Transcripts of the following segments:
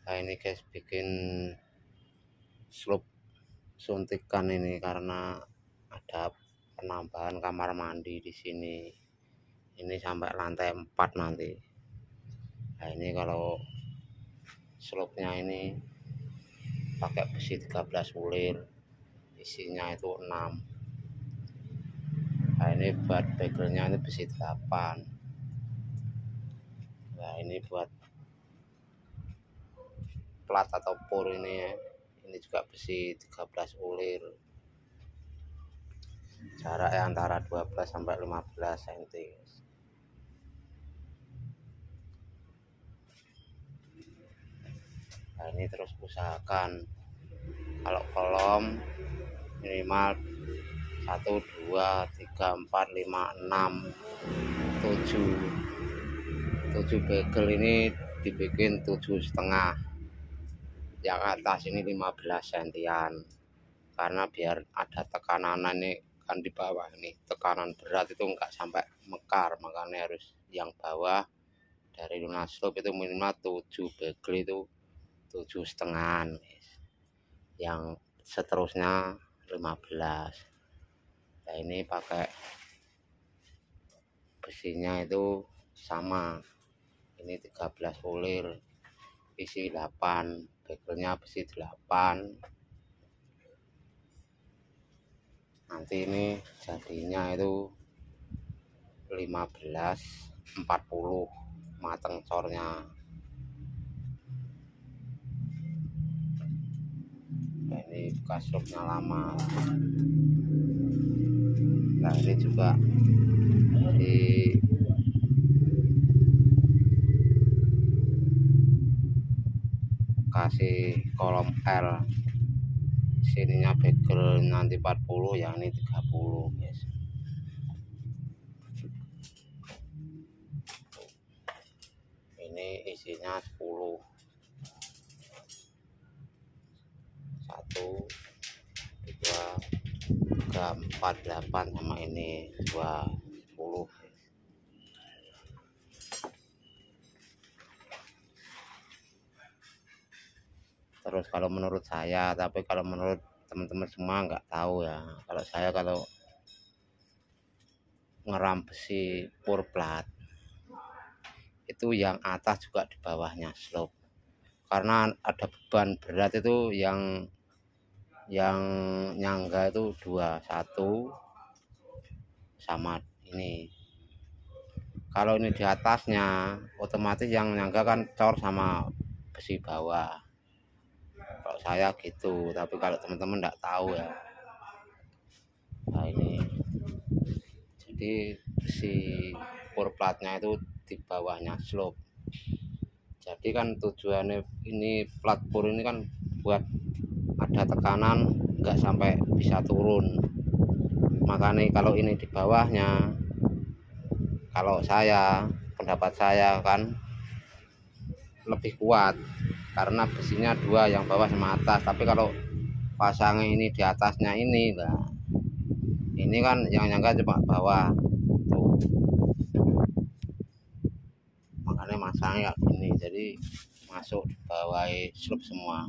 Nah ini guys, bikin slope suntikan ini karena ada penambahan kamar mandi di sini. Ini sampai lantai 4 nanti. Nah ini kalau slope-nya ini pakai besi 13 bulir, isinya itu 6. Nah ini buat begelnya ini besi 8. Nah ini buat plat atau pur ini ya. Ini juga besi 13 bulir. Jaraknya antara 12 sampai 15 cm. Nah ini terus usahakan kalau kolom minimal 1 2 3 4 5 6 7 bagel ini dibikin 7,5. Yang atas ini 15 sentian, karena biar ada tekanan ini kan di bawah ini tekanan berat itu enggak sampai mekar, makanya harus yang bawah dari lunas slope itu minimal 7 bagel itu 7,5, yang seterusnya 15. Nah ini pakai besinya itu sama, ini 13 bulir, isi 8, begelnya besi 8. Nanti ini jadinya itu 15-40 mateng cornya. Nah, ini bekas slope-nya lama. Nah ini juga dikasih kolom L, sininya bagel nanti 40, yang ini 30 guys. Ini isinya 10, 1 2 3 4 8, sama ini 20. Terus kalau menurut saya, tapi kalau menurut teman-teman semua nggak tahu ya. Kalau saya kalau ngeram besi pur plat itu yang atas juga di bawahnya slope, karena ada beban berat itu yang nyangga itu 2, 1 sama ini. Kalau ini di atasnya otomatis yang nyangga kan cor sama besi bawah. Kalau saya gitu, tapi kalau teman-teman enggak tahu ya. Nah ini jadi besi pur platnya itu di bawahnya slope. Jadi kan tujuannya ini plat pur ini kan buat ada tekanan enggak sampai bisa turun. Makanya kalau ini di bawahnya, kalau saya, pendapat saya kan lebih kuat karena besinya 2, yang bawah sama atas. Tapi kalau pasangnya ini di atasnya ini, nah ini kan yang nyangka cuma bawah tuh, makanya masangnya kayak gini, jadi masuk di bawah slope semua,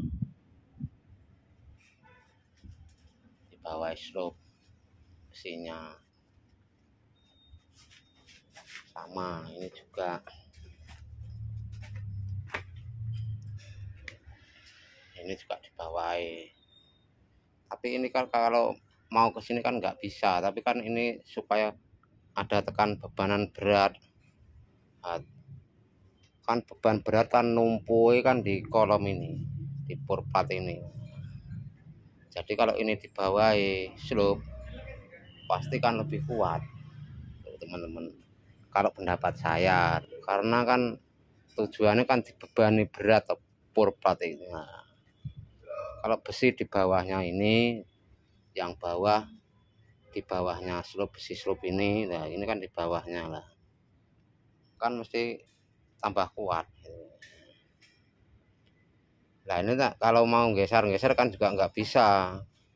di bawah slope besinya. Sama ini juga, ini juga di bawah. Tapi ini kan kalau mau ke sini kan nggak bisa, tapi kan ini supaya ada tekan bebanan berat. Kan beban berat kan numpuk kan di kolom ini, di pur plat ini. Jadi kalau ini di bawah slope pasti kan lebih kuat teman-teman, kalau pendapat saya, karena kan tujuannya kan dibebani berat pur plat ini. Nah, kalau besi di bawahnya ini, yang bawah di bawahnya slope, besi slope ini, nah ini kan di bawahnya lah, kan mesti tambah kuat. Nah ini kalau mau geser-geser kan juga nggak bisa,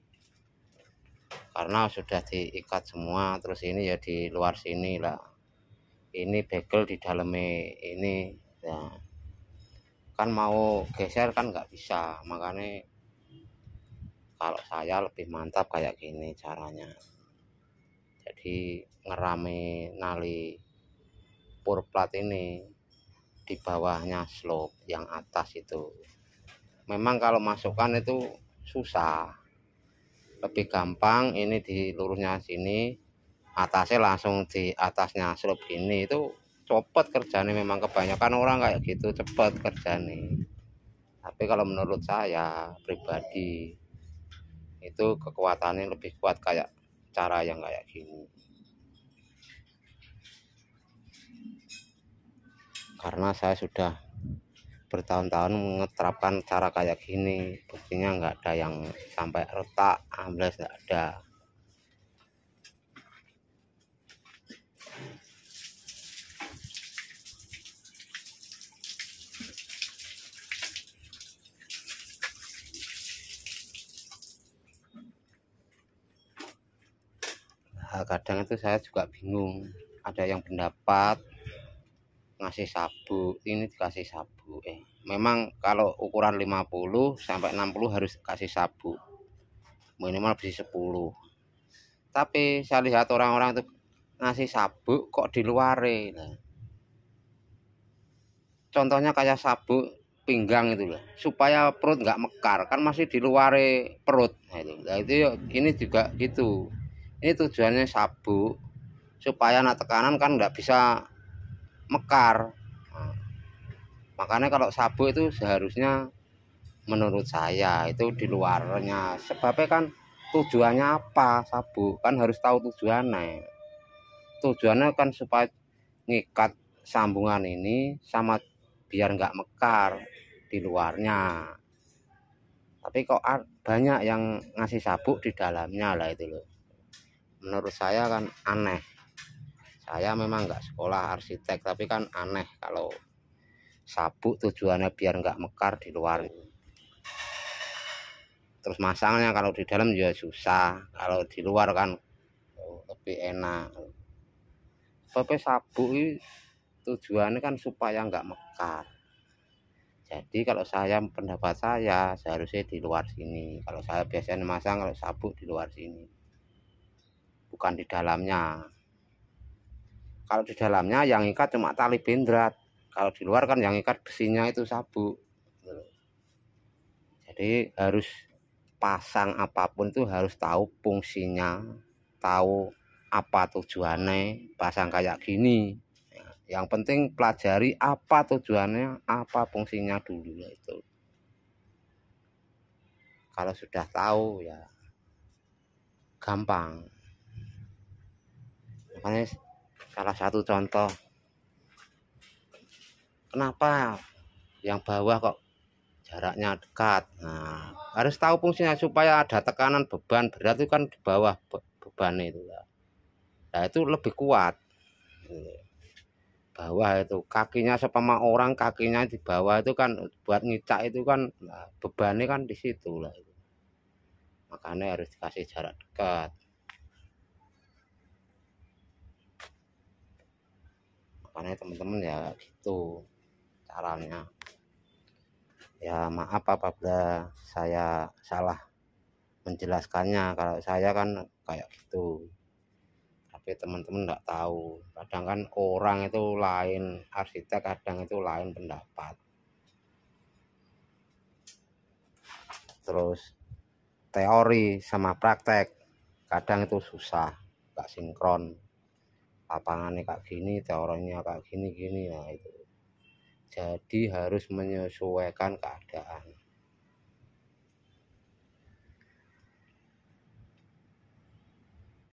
karena sudah diikat semua. Terus ini ya di luar sini lah, ini bagel di dalamnya ini. Nah kan mau geser kan nggak bisa. Makanya kalau saya lebih mantap kayak gini caranya. Jadi ngerame nali purplat ini di bawahnya slope, yang atas itu memang kalau masukkan itu susah, lebih gampang ini di lurusnya sini, atasnya langsung di atasnya slope gini, itu cepet kerjanya. Memang kebanyakan orang kayak gitu cepet kerjanya, tapi kalau menurut saya pribadi itu kekuatannya lebih kuat kayak cara yang kayak gini, karena saya sudah bertahun-tahun mengeterapkan cara kayak gini. Buktinya nggak ada yang sampai retak ambles, nggak ada. Nah, kadang itu saya juga bingung, ada yang pendapat ngasih sabuk, ini dikasih sabuk, memang kalau ukuran 50 sampai 60 harus kasih sabuk, minimal bisa 10. Tapi saya lihat orang-orang itu ngasih sabuk kok di luar. Nah, contohnya kayak sabuk pinggang itu loh, supaya perut nggak mekar, kan masih di luar perut. Nah itu ini juga gitu, ini tujuannya sabuk supaya anak tekanan kan nggak bisa mekar. Nah, makanya kalau sabuk itu seharusnya menurut saya itu di luarnya, sebabnya kan tujuannya apa, sabuk kan harus tahu tujuannya. Tujuannya kan supaya ngikat sambungan ini sama biar nggak mekar di luarnya. Tapi kok banyak yang ngasih sabuk di dalamnya lah, itu loh. Menurut saya kan aneh. Saya memang nggak sekolah arsitek, tapi kan aneh kalau sabuk tujuannya biar nggak mekar di luar. Terus masangnya kalau di dalam juga susah, kalau di luar kan lebih enak. Tapi sabuk ini tujuannya kan supaya nggak mekar. Jadi kalau saya, pendapat saya seharusnya di luar sini. Kalau saya biasanya masang kalau sabuk di luar sini, bukan di dalamnya. Kalau di dalamnya yang ikat cuma tali bendrat, kalau di luar kan yang ikat besinya itu sabuk. Jadi harus pasang apapun itu harus tahu fungsinya, tahu apa tujuannya pasang kayak gini. Yang penting pelajari apa tujuannya, apa fungsinya dulu itu. Kalau sudah tahu ya gampang. Makanya salah satu contoh kenapa yang bawah kok jaraknya dekat. Nah, harus tahu fungsinya supaya ada tekanan beban berat itu kan di bawah beban itu. Nah, itu lebih kuat. Bawah itu kakinya sepama orang, kakinya di bawah itu kan buat ngicak itu kan, nah, bebannya kan di situ lah. Makanya harus dikasih jarak dekat. Makanya teman-teman ya gitu caranya. Ya maaf apabila saya salah menjelaskannya, kalau saya kan kayak gitu. Tapi teman-teman enggak tahu, kadang kan orang itu lain, arsitek kadang itu lain pendapat. Terus teori sama praktek kadang itu susah, enggak sinkron. Lapangannya kayak gini, teorinya kayak gini-gini, nah itu. Jadi harus menyesuaikan keadaan.